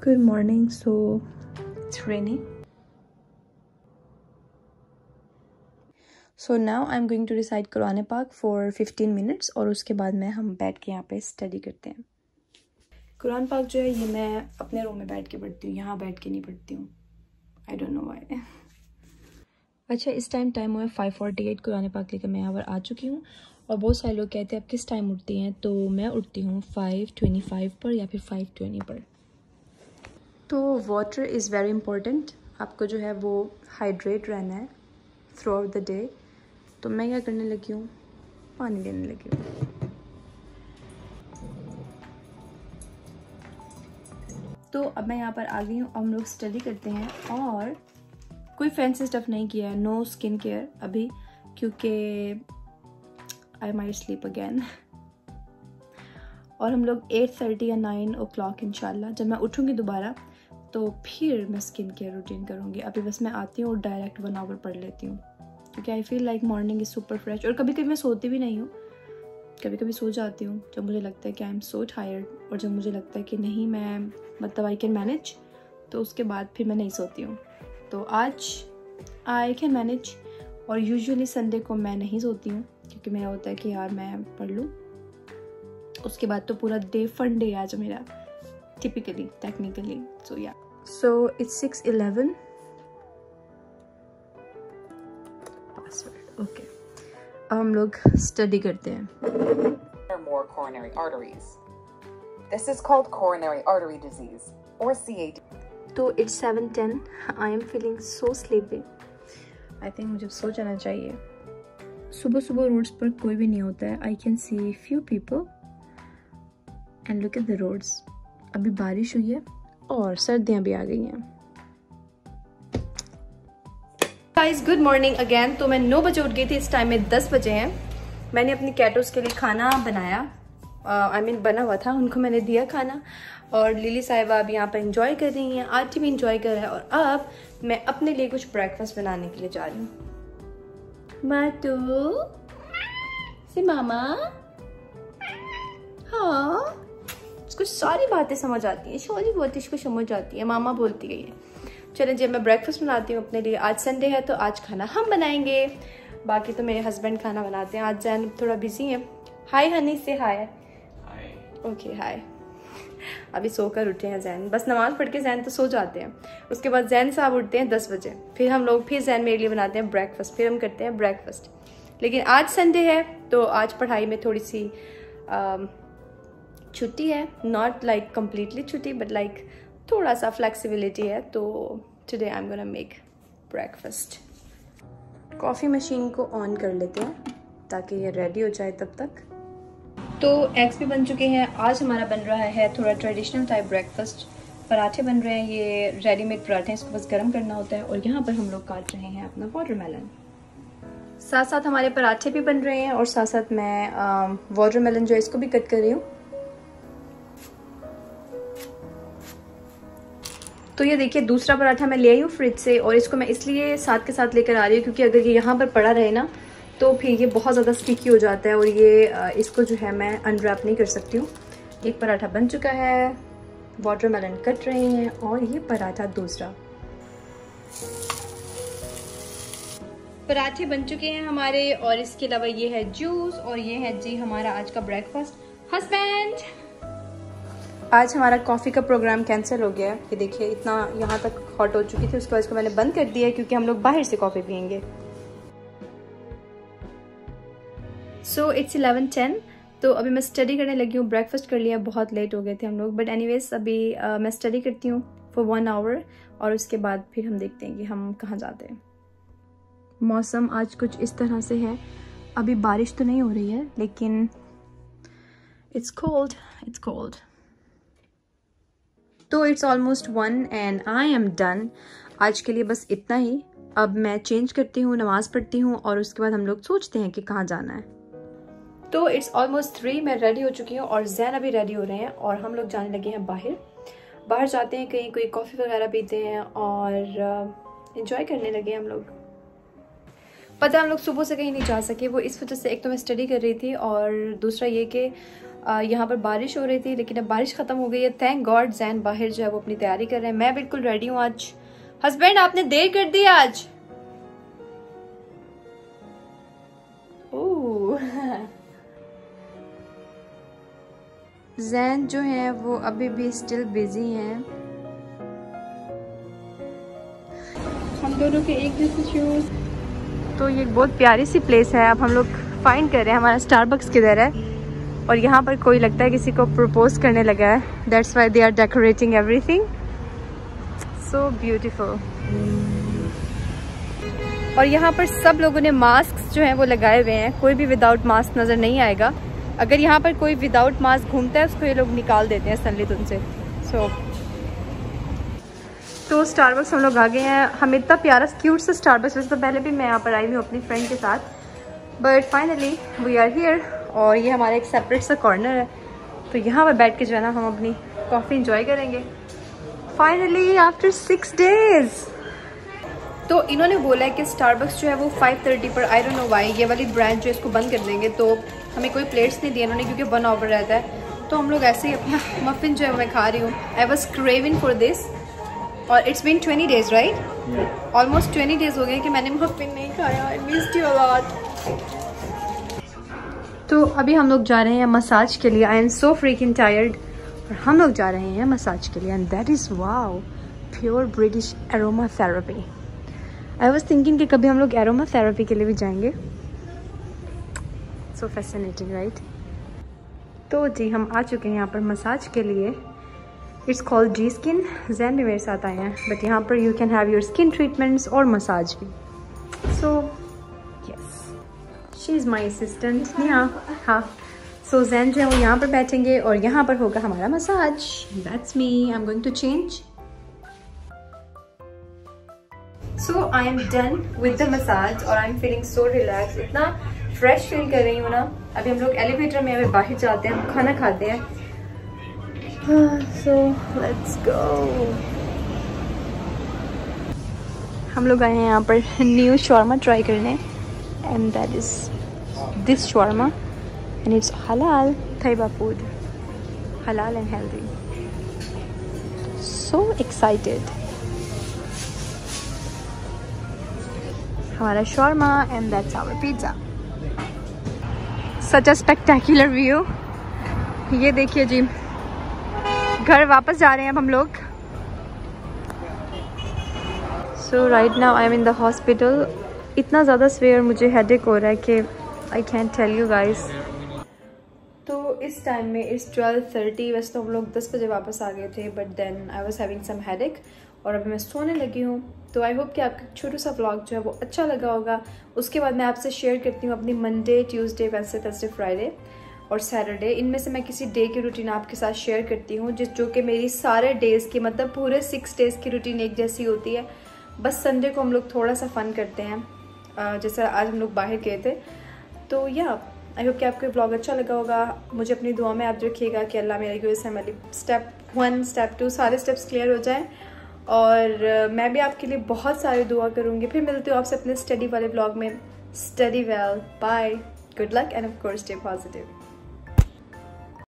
Good morning. So it's raining. So now I'm going to recite Quran Pak for 15 minutes और उसके बाद में हम बैठ के यहाँ पे स्टडी करते हैं। कुरान पाक जो है ये मैं अपने रूम में बैठ के पढ़ती हूँ, यहाँ बैठ के नहीं पढ़ती हूँ। I don't know why. अच्छा, इस टाइम हुआ है 5:48। कुरान पाक लेकर मैं यहाँ पर आ चुकी हूँ और बहुत सारे लोग कहते हैं आप किस टाइम उठती हैं, तो मैं उठती हूँ 5:25 पर या फिर 5:20 पर। तो वाटर इज़ वेरी इम्पोर्टेंट, आपको जो है वो हाइड्रेट रहना है थ्रू आउट द डे। तो मैं क्या करने लगी हूँ, पानी लेने लगी हूँ। तो अब मैं यहाँ पर आ गई हूँ, अब हम लोग स्टडी करते हैं और कोई फैंसी स्टफ़ नहीं किया है, नो स्किन केयर अभी, क्योंकि आई माइट स्लीप अगैन। और हम लोग 8:30 या 9 o'clock इंशाल्लाह जब मैं उठूँगी दोबारा तो फिर मैं स्किन केयर रूटीन करूँगी। अभी बस मैं आती हूँ और डायरेक्ट 1 hour पढ़ लेती हूँ, क्योंकि I feel like morning is super fresh. और कभी कभी मैं सोती भी नहीं हूँ, कभी कभी सो जाती हूँ जब मुझे लगता है कि आई एम सो टायर्ड, और जब मुझे लगता है कि नहीं मैं मतलब आई कैन मैनेज, तो उसके बाद फिर मैं नहीं सोती हूँ। तो आज आई कैन मैनेज, और यूजुअली संडे को मैं नहीं सोती हूँ क्योंकि मेरा होता है कि यार मैं पढ़ लूँ, उसके बाद तो पूरा डे फन डे आज मेरा टिपिकली टेक्निकली। सो या सो इट्स 6:11 पासवर्ड। ओके, अब हम लोग स्टडी करते हैं। More coronary arteries. This is called coronary artery disease or CAD. तो it's 7:10, I am feeling so sleepy. I think मुझे सो जाना चाहिए। सुबह सुबह रोड्स पर कोई भी नहीं होता है। I can see few people and look at the roads. अभी बारिश हुई है और सर्दियाँ भी आ गई हैं। Guys good morning again. तो मैं 9 बजे उठ गई थी, इस टाइम में 10 बजे हैं। मैंने अपनी कैटोस के लिए खाना बनाया, बना हुआ था, उनको मैंने दिया खाना, और लिली साहिबा अब यहाँ पर इंजॉय कर रही हैं, आंटी भी इंजॉय कर रहा है। और अब मैं अपने लिए कुछ ब्रेकफास्ट बनाने के लिए जा रही हूँ। मातू से मामा, हाँ इसको सारी बातें समझ आती हैं, सारी बातें इसको समझ आती है, मामा बोलती है ये। चलें जी, मैं ब्रेकफास्ट बनाती हूँ अपने लिए। आज संडे है तो आज खाना हम बनाएंगे, बाकी तो मेरे हस्बैंड खाना बनाते हैं। आज जैन थोड़ा बिजी है। हाय हनी से हाय। Okay hi. अभी सोकर उठे हैं जैन, बस नमाज पढ़ के जैन तो सो जाते हैं, उसके बाद जैन साहब उठते हैं 10 बजे, फिर हम लोग फिर जैन मेरे लिए बनाते हैं ब्रेकफास्ट, फिर हम करते हैं ब्रेकफास्ट। लेकिन आज संडे है तो आज पढ़ाई में थोड़ी सी छुट्टी है, नॉट लाइक कम्प्लीटली छुट्टी बट लाइक थोड़ा सा फ्लेक्सिबिलिटी है। तो today I am gonna make breakfast. Coffee machine को ऑन कर लेते हैं ताकि ये रेडी हो जाए तब तक। तो एग्स भी बन चुके हैं। आज हमारा बन रहा है थोड़ा ट्रेडिशनल टाइप ब्रेकफास्ट। पराठे बन रहे हैं, ये रेडीमेड पराठे, इसको बस गर्म करना होता है। और यहाँ पर हम लोग काट रहे हैं अपना वाटरमेलन। साथ साथ हमारे पराठे भी बन रहे हैं और साथ साथ मैं वाटरमेलन जो है इसको भी कट कर रही हूँ। तो ये देखिए दूसरा पराठा मैं ले आई हूँ फ्रिज से, और इसको मैं इसलिए साथ के साथ लेकर आ रही हूँ क्योंकि अगर ये यहाँ पर पड़ा रहे ना तो फिर ये बहुत ज़्यादा स्टिकी हो जाता है, और ये इसको जो है मैं अनरैप नहीं कर सकती हूँ। एक पराठा बन चुका है, वाटरमेलन कट रहे हैं, और ये पराठा दूसरा। पराठे बन चुके हैं हमारे, और इसके अलावा ये है जूस, और ये है जी हमारा आज का ब्रेकफास्ट। हस्बैंड, आज हमारा कॉफ़ी का प्रोग्राम कैंसिल हो गया है। ये देखिए इतना यहाँ तक हॉट हो चुकी थी, उसके बाद इसको मैंने बंद कर दिया है क्योंकि हम लोग बाहर से कॉफ़ी पियेंगे। So it's 11:10। तो अभी मैं स्टडी करने लगी हूँ। ब्रेकफास्ट कर लिया, बहुत लेट हो गए थे हम लोग, बट एनीवेज अभी मैं स्टडी करती हूँ फॉर 1 hour, और उसके बाद फिर हम देखते हैं कि हम कहाँ जाते हैं। मौसम आज कुछ इस तरह से है, अभी बारिश तो नहीं हो रही है लेकिन इट्स कोल्ड, इट्स कोल्ड। तो it's almost 1 and I am done. आज के लिए बस इतना ही। अब मैं चेंज करती हूँ, नमाज पढ़ती हूँ, और उसके बाद हम लोग सोचते हैं कि कहाँ जाना है। तो इट्स ऑलमोस्ट 3, मैं रेडी हो चुकी हूँ और जैन अभी रेडी हो रहे हैं, और हम लोग जाने लगे हैं बाहर। बाहर जाते हैं कहीं, कोई कॉफ़ी वगैरह पीते हैं और इन्जॉय करने लगे हम लोग। पता है हम लोग सुबह से कहीं नहीं जा सके, वो इस वजह से, एक तो मैं स्टडी कर रही थी और दूसरा ये कि यहाँ पर बारिश हो रही थी लेकिन अब बारिश ख़त्म हो गई है, थैंक गॉड। जैन बाहर जो है वो अपनी तैयारी कर रहे हैं, मैं बिल्कुल रेडी हूँ। आज हस्बैंड आपने देर कर दी आज। जैन जो है वो अभी भी स्टिल बिजी हैं। हम दोनों के एक जैसे शूज। तो ये एक बहुत प्यारी सी प्लेस है। अब हम लोग फाइंड कर रहे हैं हमारा स्टारबक्स किधर है, और यहाँ पर कोई लगता है किसी को प्रपोज करने लगा है। That's why they are decorating everything, so beautiful. और यहाँ पर सब लोगों ने मास्क जो हैं वो लगाए हुए हैं, कोई भी विदाउट मास्क नज़र नहीं आएगा। अगर यहाँ पर कोई विदाउट मास्क घूमता है उसको ये लोग निकाल देते हैं संलित उनसे। तो स्टारबक्स हम लोग आ गए हैं। हमें इतना प्यारा क्यूट सा स्टारबक्स, वैसे तो पहले भी मैं यहाँ पर आई हूँ अपनी फ्रेंड के साथ, but finally we are here. और ये हमारा एक सेपरेट सा कॉर्नर है, तो यहाँ पर बैठ के जो है ना हम अपनी कॉफ़ी इंजॉय करेंगे फाइनली आफ्टर 6 days। तो इन्होंने बोला है कि स्टारबक्स जो है वो 5:30 पर, आई डोंट नो व्हाई, ये वाली ब्रांच जो इसको बंद कर देंगे। तो हमें कोई प्लेट्स नहीं दिए इन्होंने क्योंकि 1 hour रहता है। तो हम लोग ऐसे ही अपना मफिन जो है मैं खा रही हूँ। I was craving for this, और it's been 20 days right, almost 20 days हो गए कि मैंने मफिन नहीं खाया। I missed you a lot. तो अभी हम लोग जा रहे हैं मसाज के लिए। I am so freaking tired, और हम लोग जा रहे हैं मसाज के लिए, and that is wow, pure British aroma therapy. I was thinking कि कभी हम लोग एरोमा थेरेपी के लिए भी जाएंगे। So fascinating right. तो जी हम आ चुके हैं यहाँ पर मसाज के लिए। It's called G skin. Jain भी मेरे साथ आए हैं, बट यहाँ पर you can have your skin treatments और मसाज भी। So she is my assistant. हाँ, सो जैन जो है वो यहाँ पर बैठेंगे और यहाँ पर होगा हमारा massage. That's me, I am going to change. So I am done with the massage और I am feeling so relax, इतना फ्रेश फील कर रही हूँ ना। अभी हम लोग एलिवेटर में अभी बाहर जाते हैं, हम खाना खाते हैं। So let's go. हम लोग आए हैं यहाँ पर न्यू शॉर्मा ट्राई करने, and that is this shawarma, and it's halal Thaiba food, halal and healthy. So excited. हमारा shawarma and that's our pizza. Such a spectacular view. ये देखिए जी, घर वापस जा रहे हैं अब हम लोग। So right now I am in the hospital. इतना ज़्यादा सवेर मुझे हेडेक हो रहा है कि I can't tell you guys. तो इस टाइम में इस 12:30, वैसे तो हम लोग 10 बजे वापस आ गए थे, but then I was having some headache और अभी मैं सोने लगी हूँ। तो आई होप कि आपका छोटा सा व्लॉग जो है वो अच्छा लगा होगा। उसके बाद मैं आपसे शेयर करती हूँ अपनी Monday, Tuesday, Wednesday, Thursday, Friday और सैटरडे। इनमें से मैं किसी डे की रूटीन आपके साथ शेयर करती हूँ जो कि मेरी सारे डेज़ की, मतलब पूरे 6 days की रूटीन एक जैसी होती है। बस संडे को हम लोग थोड़ा सा फन करते हैं, जैसे आज हम लोग बाहर गए थे। तो या आई होप कि आपको ब्लॉग अच्छा लगा होगा। मुझे अपनी दुआ में याद रखिएगा कि अल्लाह मेरी वजह से हमारी स्टेप 1, स्टेप 2 सारे स्टेप्स क्लियर हो जाएं, और मैं भी आपके लिए बहुत सारी दुआ करूँगी। फिर मिलती हूँ आपसे अपने स्टडी वाले ब्लॉग में। Study well, bye, good luck and of course stay positive.